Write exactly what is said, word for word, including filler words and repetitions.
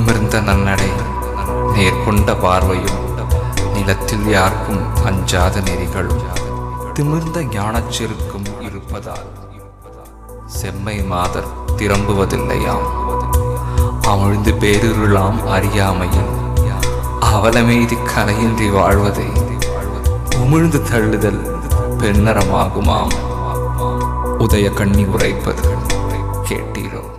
நிமிர்ந்த நன்னடை, நேர்கொண்ட பார்வையும், நிலத்தில் யாருக்கும் அஞ்சாத நெறிகளும், திமிர்ந்த ஞானச்செருக்கும் இருப்பதால் செம்மை மாதர் திரும்புவதில்லையாம். அமிழ்ந்து பேருருளாம் அறியாமையில் அவலமெய்தி கலையின்றி வாழ்வதை உமிழ்ந்து தள்ளுதல் பெண்ணறமாகுமாம். உதய கண்ணி உரைப்பது கேட்டீரோ?